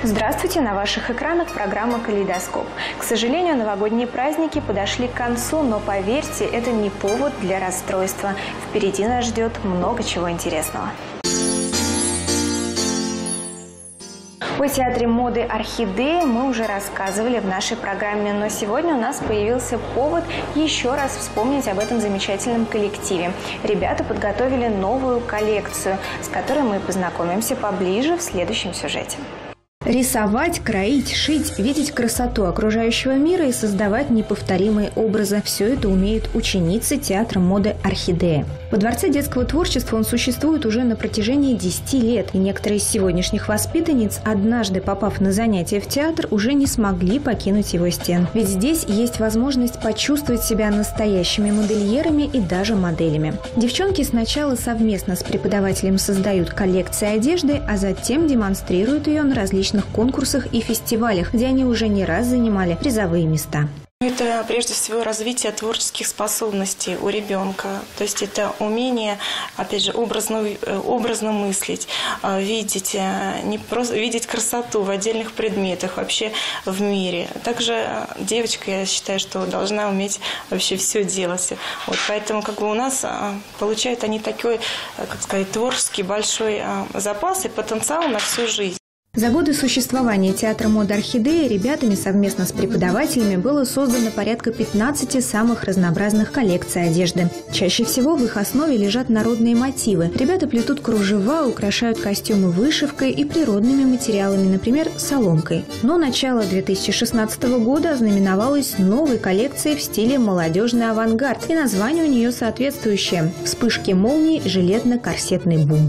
Здравствуйте! На ваших экранах программа «Калейдоскоп». К сожалению, новогодние праздники подошли к концу, но поверьте, это не повод для расстройства. Впереди нас ждет много чего интересного. О театре моды «Орхидея» мы уже рассказывали в нашей программе, но сегодня у нас появился повод еще раз вспомнить об этом замечательном коллективе. Ребята подготовили новую коллекцию, с которой мы познакомимся поближе в следующем сюжете. Рисовать, кроить, шить, видеть красоту окружающего мира и создавать неповторимые образы – все это умеют ученицы театра моды «Орхидея». Во Дворце детского творчества он существует уже на протяжении 10 лет, и некоторые из сегодняшних воспитанниц, однажды попав на занятия в театр, уже не смогли покинуть его стен. Ведь здесь есть возможность почувствовать себя настоящими модельерами и даже моделями. Девчонки сначала совместно с преподавателем создают коллекции одежды, а затем демонстрируют ее на различных конкурсах и фестивалях, где они уже не раз занимали призовые места. Это прежде всего развитие творческих способностей у ребенка. То есть это умение, опять же, образно мыслить, видеть красоту в отдельных предметах, вообще в мире. Также девочка, я считаю, что должна уметь вообще все делать. Вот, поэтому у нас получают они такой, творческий большой запас и потенциал на всю жизнь. За годы существования театра моды «Орхидея» ребятами совместно с преподавателями было создано порядка 15 самых разнообразных коллекций одежды. Чаще всего в их основе лежат народные мотивы. Ребята плетут кружева, украшают костюмы вышивкой и природными материалами, например, соломкой. Но начало 2016 года ознаменовалось новой коллекцией в стиле молодежный авангард, и название у нее соответствующее – «Вспышки молний. Жилетно-корсетный бум».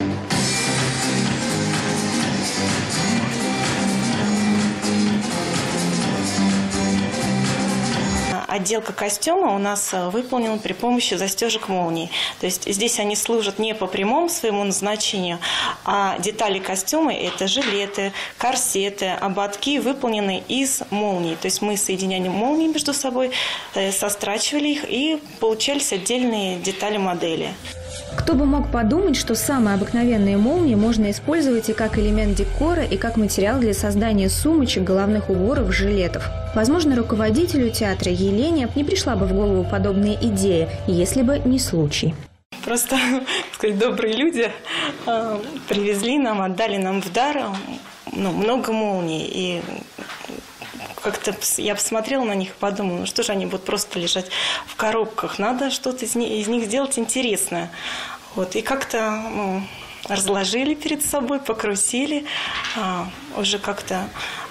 Отделка костюма у нас выполнена при помощи застежек молний. То есть здесь они служат не по прямому своему назначению, а детали костюма – это жилеты, корсеты, ободки выполнены из молний. То есть мы соединяли молнии между собой, сострачивали их, и получались отдельные детали модели. Кто бы мог подумать, что самые обыкновенные молнии можно использовать и как элемент декора, и как материал для создания сумочек, головных уборов, жилетов. Возможно, руководителю театра Елене не пришла бы в голову подобная идея, если бы не случай. Просто, добрые люди привезли нам, отдали нам в дар много молний. И как-то я посмотрела на них и подумала, что же они будут просто лежать в коробках. Надо что-то из них сделать интересное. Вот. И как-то разложили перед собой, покрутили, уже как-то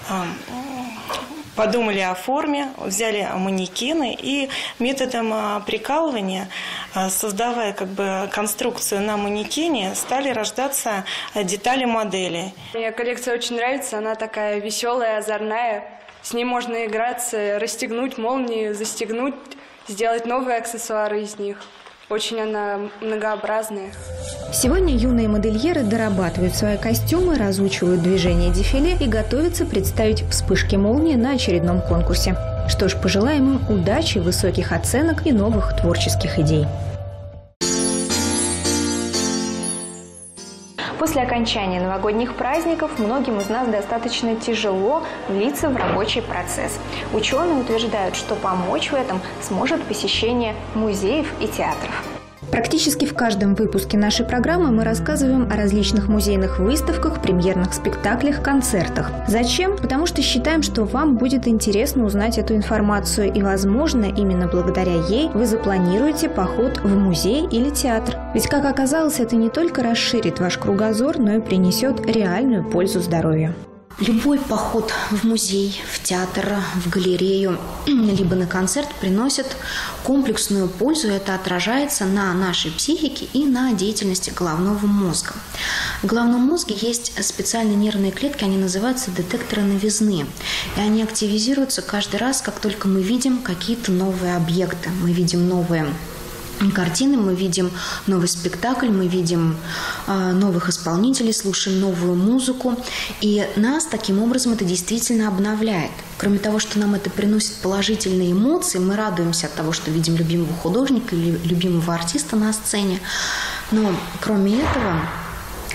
подумали о форме, взяли манекены и методом прикалывания, создавая конструкцию на манекене, стали рождаться детали модели. Мне коллекция очень нравится, она такая веселая, озорная. С ней можно играться, расстегнуть молнии, застегнуть, сделать новые аксессуары из них. Очень она многообразная. Сегодня юные модельеры дорабатывают свои костюмы, разучивают движения дефиле и готовятся представить вспышки молнии на очередном конкурсе. Что ж, пожелаем им удачи, высоких оценок и новых творческих идей. После окончания новогодних праздников многим из нас достаточно тяжело влиться в рабочий процесс. Ученые утверждают, что помочь в этом сможет посещение музеев и театров. Практически в каждом выпуске нашей программы мы рассказываем о различных музейных выставках, премьерных спектаклях, концертах. Зачем? Потому что считаем, что вам будет интересно узнать эту информацию, и, возможно, именно благодаря ей вы запланируете поход в музей или театр. Ведь, как оказалось, это не только расширит ваш кругозор, но и принесет реальную пользу здоровью. Любой поход в музей, в театр, в галерею, либо на концерт приносит комплексную пользу. Это отражается на нашей психике и на деятельности головного мозга. В головном мозге есть специальные нервные клетки, они называются детекторы новизны. И они активизируются каждый раз, как только мы видим какие-то новые объекты, мы видим новые картины, мы видим новый спектакль, мы видим новых исполнителей, слушаем новую музыку. И нас таким образом это действительно обновляет. Кроме того, что нам это приносит положительные эмоции, мы радуемся от того, что видим любимого художника или любимого артиста на сцене. Но кроме этого,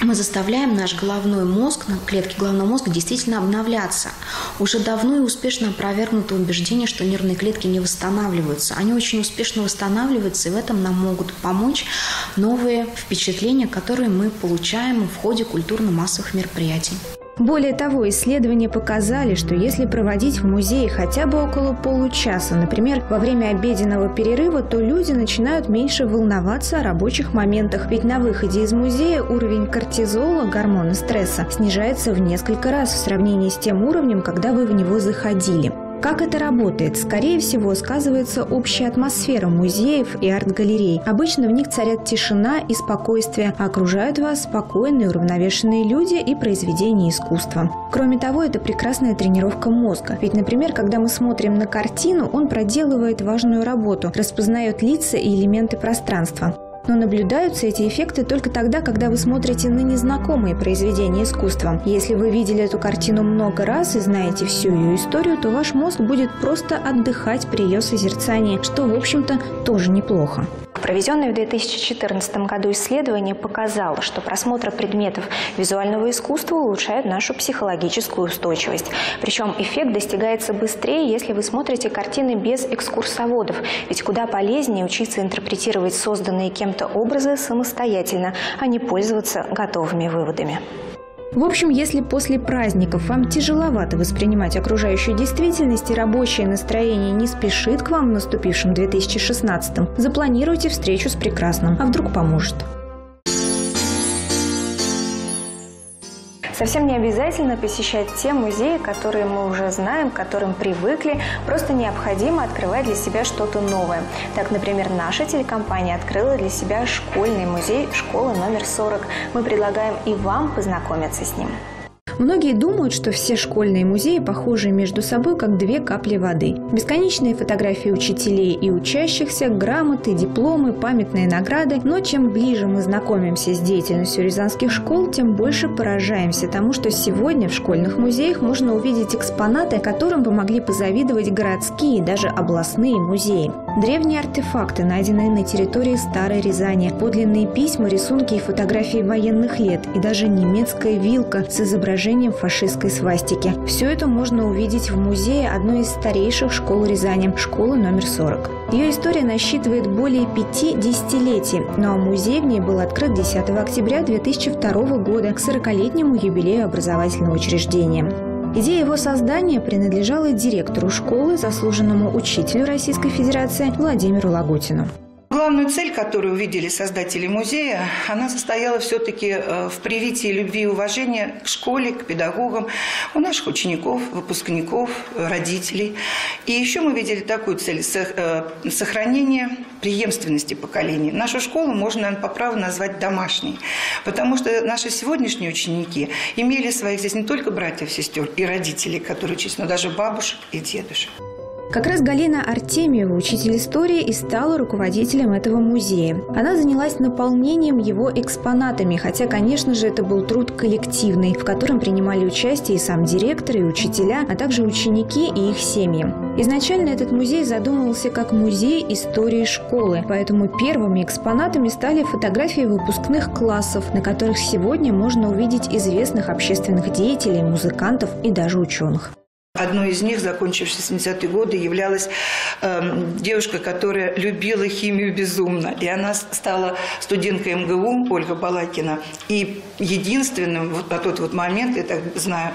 мы заставляем наш головной мозг, клетки головного мозга действительно обновляться. Уже давно и успешно опровергнуто убеждение, что нервные клетки не восстанавливаются. Они очень успешно восстанавливаются, и в этом нам могут помочь новые впечатления, которые мы получаем в ходе культурно-массовых мероприятий. Более того, исследования показали, что если проводить в музее хотя бы около получаса, например, во время обеденного перерыва, то люди начинают меньше волноваться о рабочих моментах. Ведь на выходе из музея уровень кортизола, гормона стресса, снижается в несколько раз в сравнении с тем уровнем, когда вы в него заходили. Как это работает? Скорее всего, сказывается общая атмосфера музеев и арт-галерей. Обычно в них царят тишина и спокойствие, а окружают вас спокойные, уравновешенные люди и произведения искусства. Кроме того, это прекрасная тренировка мозга. Ведь, например, когда мы смотрим на картину, он проделывает важную работу, распознает лица и элементы пространства. Но наблюдаются эти эффекты только тогда, когда вы смотрите на незнакомые произведения искусства. Если вы видели эту картину много раз и знаете всю ее историю, то ваш мозг будет просто отдыхать при ее созерцании, что, в общем-то, тоже неплохо. Проведенное в 2014 году исследование показало, что просмотр предметов визуального искусства улучшает нашу психологическую устойчивость. Причем эффект достигается быстрее, если вы смотрите картины без экскурсоводов. Ведь куда полезнее учиться интерпретировать созданные кем-то образы самостоятельно, а не пользоваться готовыми выводами. В общем, если после праздников вам тяжеловато воспринимать окружающую действительность и рабочее настроение не спешит к вам в наступившем 2016-м, запланируйте встречу с прекрасным, а вдруг поможет. Совсем не обязательно посещать те музеи, которые мы уже знаем, к которым привыкли. Просто необходимо открывать для себя что-то новое. Так, например, наша телекомпания открыла для себя школьный музей «Школа номер 40». Мы предлагаем и вам познакомиться с ним. Многие думают, что все школьные музеи похожи между собой, как две капли воды. Бесконечные фотографии учителей и учащихся, грамоты, дипломы, памятные награды. Но чем ближе мы знакомимся с деятельностью рязанских школ, тем больше поражаемся тому, что сегодня в школьных музеях можно увидеть экспонаты, которым бы могли позавидовать городские и даже областные музеи. Древние артефакты, найденные на территории Старой Рязани, подлинные письма, рисунки и фотографии военных лет и даже немецкая вилка с изображением фашистской свастики. Все это можно увидеть в музее одной из старейших школ Рязани – школы номер 40. Ее история насчитывает более 5 десятилетий, ну а музей в ней был открыт 10 октября 2002 года к 40-летнему юбилею образовательного учреждения. Идея его создания принадлежала директору школы, заслуженному учителю Российской Федерации Владимиру Лагутину. Главную цель, которую увидели создатели музея, она состояла все-таки в привитии любви и уважения к школе, к педагогам, у наших учеников, выпускников, родителей. И еще мы видели такую цель – сохранение преемственности поколений. Нашу школу можно, наверное, по праву назвать домашней, потому что наши сегодняшние ученики имели своих здесь не только братьев, сестер и родителей, которые учились, но даже бабушек и дедушек. Как раз Галина Артемьева, учитель истории, и стала руководителем этого музея. Она занялась наполнением его экспонатами, хотя, конечно же, это был труд коллективный, в котором принимали участие и сам директор, и учителя, а также ученики и их семьи. Изначально этот музей задумывался как музей истории школы, поэтому первыми экспонатами стали фотографии выпускных классов, на которых сегодня можно увидеть известных общественных деятелей, музыкантов и даже ученых. Одной из них, закончившей 70-е годы, являлась девушка, которая любила химию безумно. И она стала студенткой МГУ, Ольга Балакина. И единственным вот на тот вот момент, я так знаю,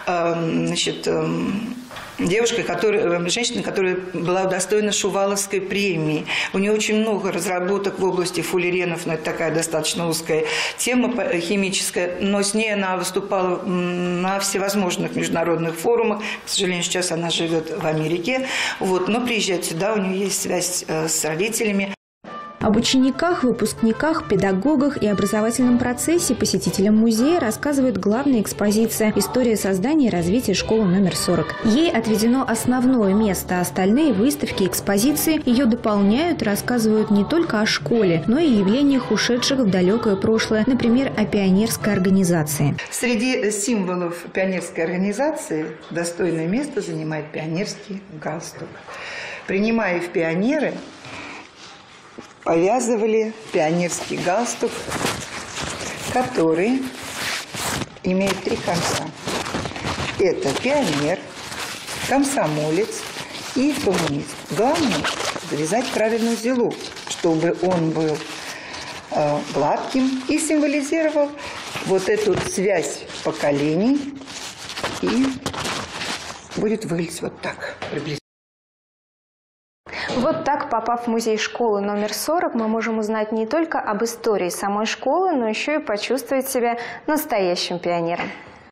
женщина, которая была удостоена Шуваловской премии. У нее очень много разработок в области фуллеренов, но это такая достаточно узкая тема химическая, но с ней она выступала на всевозможных международных форумах. К сожалению, сейчас она живет в Америке, но приезжает сюда, у нее есть связь с родителями. Об учениках, выпускниках, педагогах и образовательном процессе посетителям музея рассказывает главная экспозиция «История создания и развития школы номер 40». Ей отведено основное место, а остальные выставки и экспозиции ее дополняют и рассказывают не только о школе, но и явлениях, ушедших в далекое прошлое, например, о пионерской организации. Среди символов пионерской организации достойное место занимает пионерский галстук. Принимая в пионеры, повязывали пионерский галстук который имеет 3 конца. Это пионер, комсомолец и коммунист. Главное – завязать правильный узелок, чтобы он был гладким и символизировал вот эту связь поколений. И будет выглядеть вот так приблизительно. Вот так, попав в музей школы номер 40, мы можем узнать не только об истории самой школы, но еще и почувствовать себя настоящим пионером.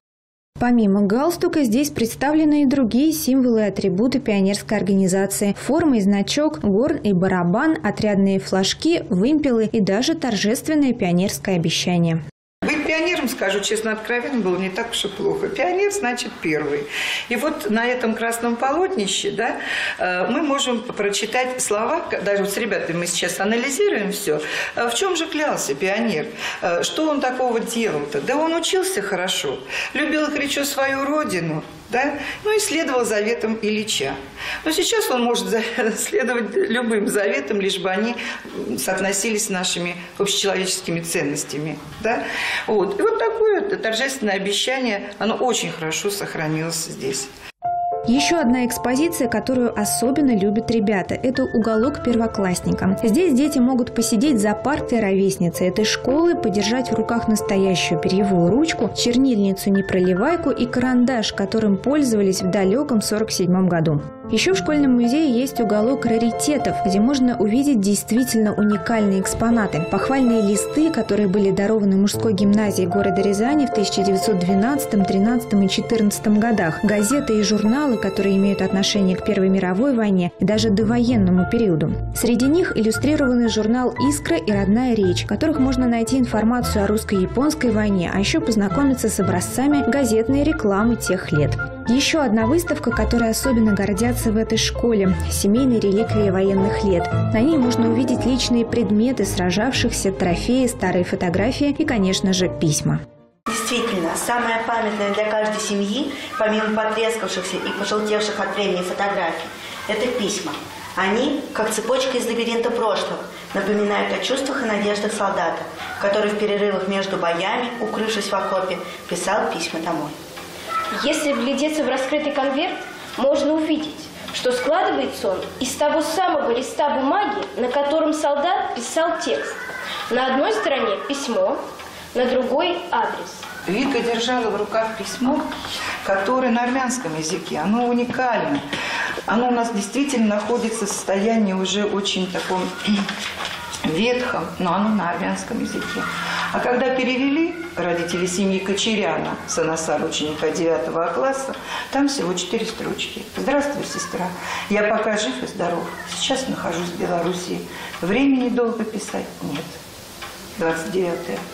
Помимо галстука, здесь представлены и другие символы и атрибуты пионерской организации. Форма и значок, горн и барабан, отрядные флажки, вымпелы и даже торжественное пионерское обещание. Быть пионером, скажу честно, откровенно, было не так уж и плохо. Пионер значит первый. И вот на этом красном полотнище, да, мы можем прочитать слова, даже вот с ребятами мы сейчас анализируем все. В чем же клялся пионер? Что он такого делал-то? Да он учился хорошо, любил, кричу, свою родину. Да? Ну и следовал заветам Ильича. Но сейчас он может следовать любым заветам, лишь бы они соотносились с нашими общечеловеческими ценностями. Да? Вот. И вот такое торжественное обещание, оно очень хорошо сохранилось здесь. Еще одна экспозиция, которую особенно любят ребята – это уголок первоклассника. Здесь дети могут посидеть за партой ровесницы этой школы, подержать в руках настоящую перьевую ручку, чернильницу-непроливайку и карандаш, которым пользовались в далеком 1947 году. Еще в школьном музее есть уголок раритетов, где можно увидеть действительно уникальные экспонаты. Похвальные листы, которые были дарованы мужской гимназии города Рязани в 1912, 13 и 14 годах, газеты и журналы, которые имеют отношение к Первой мировой войне и даже довоенному периоду. Среди них иллюстрированы журнал «Искра» и «Родная речь», в которых можно найти информацию о русско-японской войне, а еще познакомиться с образцами газетной рекламы тех лет. Еще одна выставка, которой особенно гордятся в этой школе – семейные реликвии военных лет. На ней можно увидеть личные предметы сражавшихся, трофеи, старые фотографии и, конечно же, письма. Действительно, самое памятное для каждой семьи, помимо потрескавшихся и пожелтевших от времени фотографий, это письма. Они, как цепочка из лабиринта прошлого, напоминают о чувствах и надеждах солдата, который в перерывах между боями, укрывшись в окопе, писал письма домой. Если вглядеться в раскрытый конверт, можно увидеть, что складывается он из того самого листа бумаги, на котором солдат писал текст. На одной стороне письмо, на другой адрес. Вика держала в руках письмо, которое на армянском языке. Оно уникально. Оно у нас действительно находится в состоянии уже очень таком ветхом, но оно на армянском языке. А когда перевели родители семьи Кочеряна, Санасар, ученика 9 класса, там всего 4 строчки. «Здравствуй, сестра. Я пока жив и здоров. Сейчас нахожусь в Белоруссии. Времени долго писать нет». 29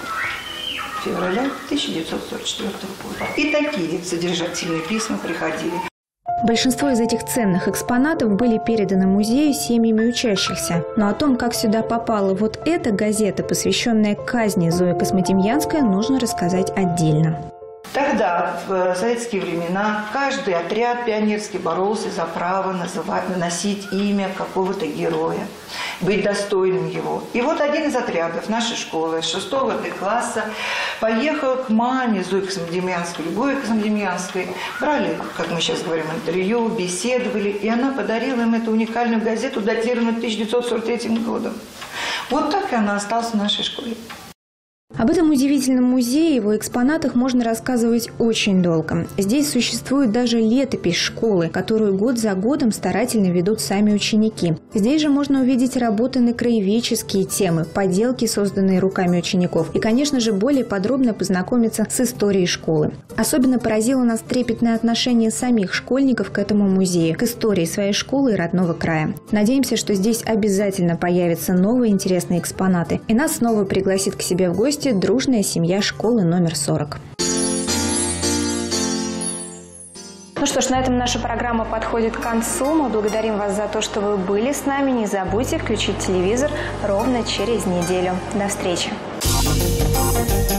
февраля 1944 года. И такие содержательные письма приходили. Большинство из этих ценных экспонатов были переданы музею семьями учащихся. Но о том, как сюда попала вот эта газета, посвященная казни Зои Космодемьянской, нужно рассказать отдельно. Тогда, в советские времена, каждый отряд пионерский боролся за право носить имя какого-то героя, быть достойным его. И вот один из отрядов нашей школы, 6 класса, поехал к маме Зои Космодемьянской, Любови Космодемьянской. Брали, как мы сейчас говорим, интервью, беседовали, и она подарила им эту уникальную газету, датированную 1943 годом. Вот так и она осталась в нашей школе. Об этом удивительном музее и его экспонатах можно рассказывать очень долго. Здесь существует даже летопись школы, которую год за годом старательно ведут сами ученики. Здесь же можно увидеть работы на краеведческие темы, поделки, созданные руками учеников, и, конечно же, более подробно познакомиться с историей школы. Особенно поразило нас трепетное отношение самих школьников к этому музею, к истории своей школы и родного края. Надеемся, что здесь обязательно появятся новые интересные экспонаты, и нас снова пригласит к себе в гости дружная семья школы номер 40. Ну что ж, на этом наша программа подходит к концу. Мы благодарим вас за то, что вы были с нами. Не забудьте включить телевизор ровно через неделю. До встречи.